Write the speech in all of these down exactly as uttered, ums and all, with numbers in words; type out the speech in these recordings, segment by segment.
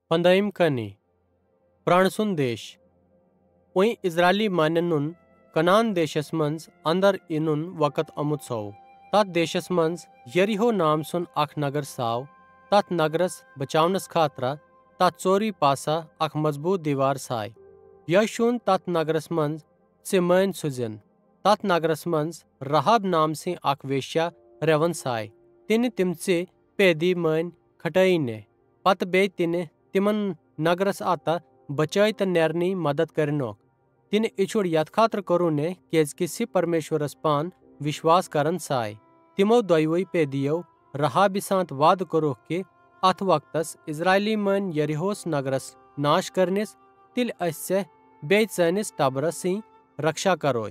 पंदहिम कनी प्राणसुन देश वहीं इजरायली मानन कनान देशस मंज अंदर इनुन वक्त अमुत सौ तथ देशस मंज यरीहो नाम सुन अख नगर साव तथ नगरस बचावनस खातरा तथ चोरी पासा अख मजबूत दीवार साय यशून तथ नगरस मंज सिमैन सुजन तथ नगरस मंज रहाब नाम से अख वेश्या रेवन साय तिन तिमचे पेदी मन खटई ने पत बे तिन तिमन नगरस आता बचाई त नेरनी मदद करनोक तिन इछुड़ यथ खातर करू ने केज किसी परमेश्वरस पान विश्वास करन साय तिमो दोयवई पेदियो रहाबि सांत वाद करो के अथ वक्तस इजरायली मन यरीहोस नगरस नाश करनिस तिल अस्य बे चनिस टबरस रक्षा करोय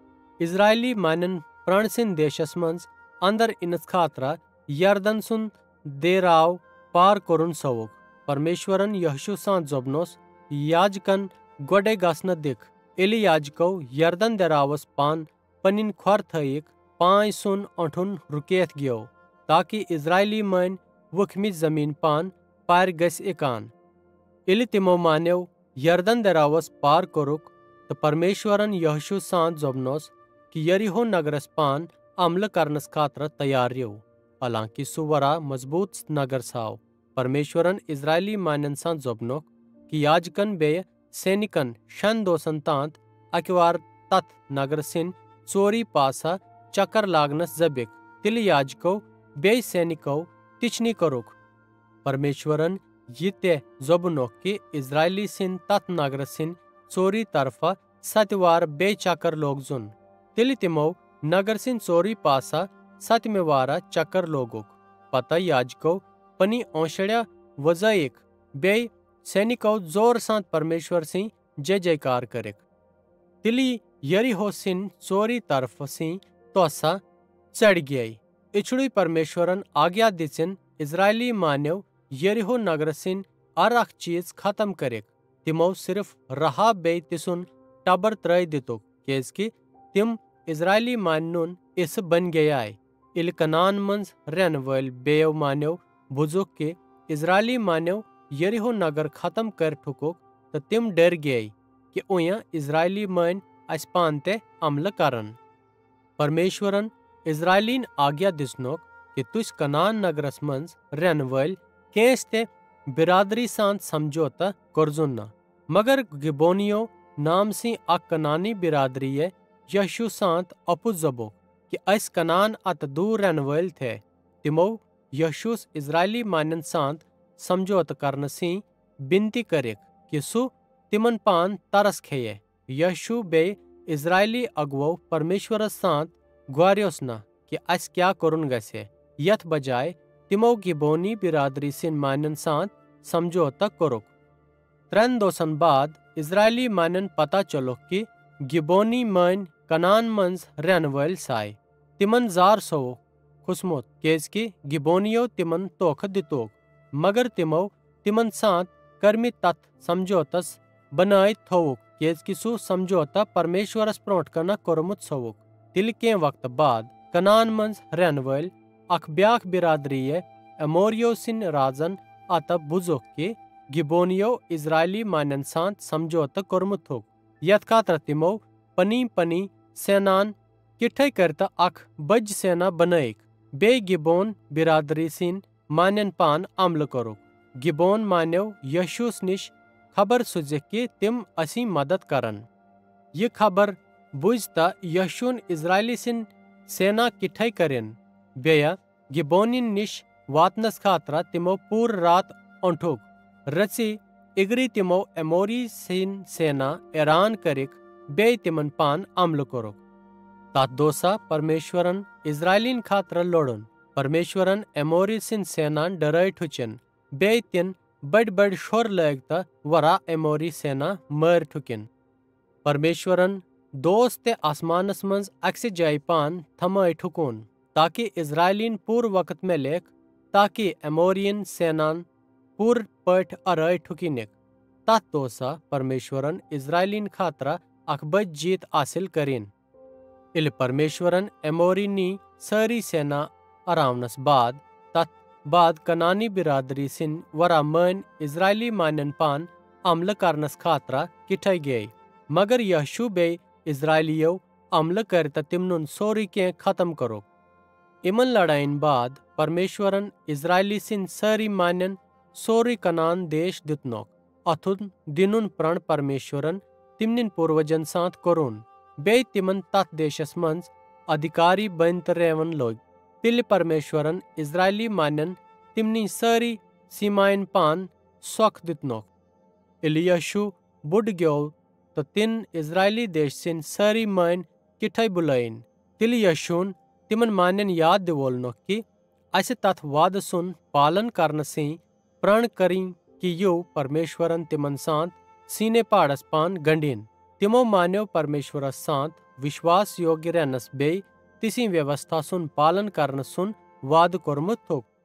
इजरायली मानन प्रणसिन देशस मंज अंदर इनस खातरा यर्दन सुन देराव पार करुन सवुक परमेश्वरन यहोशू सांत जोबनोस याजकन गोडे गसन दिख एली याजको यर्दन दरावस पान पनिन खोर थयिक पाँच सुन अठुन रुकेत गियो ताकि इजरायली मन वखमी जमीन पान पार गस एकान एली तिमो मान्यो यर्दन दरावस पार करुक तो परमेश्वरन यहोशू सांत जोबनोस कि यरीहो नगरस पान अमल करनस खातर तैयार रियो हालांकि सुवरा मजबूत नगर साव परमेश्वरन इजरायली मानन सांत जोबनोक कि याजकन बे सैनिकन शन दोसन तांत अकवार तथ नगर सिन चोरी पासा चक्कर लागनस जबिक तिल याजको बे सैनिको तिचनी करुक परमेश्वरन यिते जोबनोक कि इजरायली सिन तथ नगर सिन चोरी तरफा सतवार बे चक्कर लोग जुन तिल तिमो नगर सिन चोरी पासा सतमे वारा चक्कर लोगुक पता याजको पनी औषड्या वजयक बे सैनिको जोर सांत परमेश्वर सिंह जय जयकार करेक तिली यरीहो सिन चोरी तरफ सिंह तोसा चढ़ गई इछुड़ी परमेश्वरन आज्ञा दिचिन इजरायली मान्यो यरीहो नगर सिन हर अख चीज खत्म करेक तिमो सिर्फ रहा बे तिसुन टबर त्रय दितुक केजकि तिम इजरायली मानुन इस बन गया इल कनान मंज रहन वल बेव मान्यो बुजुक के इजरायली मान्यो यरीहो नगर खत्म कर ठुकुक तो तिम डर गए कि उया इजरायली मन अस पानते अमल करन परमेश्वरन इजरायलीन आज्ञा दिसनोक कि तुस कनान नगरस मंज रहन वल केस ते बिरादरी सांत समझौता करजुन मगर गिबोनियो नाम सी अक कनानी बिरादरी है यशु सांत अपु जबो कि अस कनान अत दूर रहन वल थे तिमो यशुस इजरायली मानन सांत समझौत करन सी बिनती करेक कि सु तिमन पान तरस खेये यशु बे इजरायली अगवो परमेश्वर सांत ग्वारियोस न कि अस क्या करुन गसे यथ बजाय तिमो गिबोनी बिरादरी सिन मानन सांत समझौता करुक त्रन दोसन बाद इजरायली मानन पता चलो कि गिबोनी मन कनान मंज रहन वल साय तिमन जार सो खुशमुत केजकि गिबोनियो तिमन तोख दितोक मगर तिमो तिमन सांत कर्मी तथ समझौतस बनाए थोवुक केजकि सु समझौता परमेश्वरस प्रोट करना कोरमुत सवुक तिल के वक्त बाद कनान मंज रहन वल अख ब्याख बिरादरी एमोरियो सिन राजन अत बुजुक के गिबोनियो इजरायली मानन सांत समझौता कोरमुत थोक यथ खातर तिमो पनी पनी सेनान किठे करता अख बज सेना बनाइक बे गिबोन बिरादरी सिन मानन पान अमल करुक गिबोन मान्यो यशुस निश खबर सुझे कि तिम असी मदद करन ये खबर बुझता यशुन इजरायली सिन सेना किठे करेन बेया गिबोनिन निश वातनस खातरा तिमो पूर रात ओंठुक रची इगरी तिमो एमोरी सिन सेना ऐरान करिक बे तिमन पान अमल करुक तात दोसा परमेश्वरन इजरायलीन खातर लोड़न परमेश्वरन एमोरी सिन सेनान डराई ठुचन बे तिन बड़ बड़ शोर लगता वरा एमोरी सेना मर ठुकिन परमेश्वरन दोस्त ते आसमानस मंज अक्स जाय पान थमाई ठुकुन ताकि इजरायलीन पूर वक्त में लेक ताकि एमोरियन सेनान पूर पठ अराय ठुकिनिक तथ दोसा परमेश्वरन इजरायलीन खातरा अकबज जीत हासिल करिन इल परमेश्वरन एमोरी नी सारी सेना आरामनस बाद तथ बाद कनानी बिरादरी सिन वरा मइन इजरायली मानन पान हमला करनस खातरा किठै गए, मगर यहोशू बे इजरायलियों हमला करता तिमनुन सोरी के खत्म करो। इमन लड़ाइन बाद परमेश्वरन इजरायली सिन सारी मानन सोरी कनान देश दितनोक, अथुन दिनुन प्रण परमेश्वरन तिमनिन पूर्वजन साथ करोन, बे तिमन तथ देशस मंज अधिकारी बनत रेवन लोग। तिल परमेश्वरन इजरायली मानन तिमनी सारी सीमाइन पान सोख दितनोक। इलियशु बुढ़ गयो तो तिन इजरायली देश सिन सारी मान किठै बुलाइन। तिल यशून तिमन मानन याद दिवोलनो कि ऐसे तथ वाद सुन पालन करन से प्रण करी कि यो परमेश्वरन तिमन साथ सीने पहाड़स पान गंडीन। तिमो मान्यो परमेश्वर साथ विश्वास योग्य रहनस बे तिसी व्यवस्था सुन पालन करन सुन वाद कोरमुत थोक।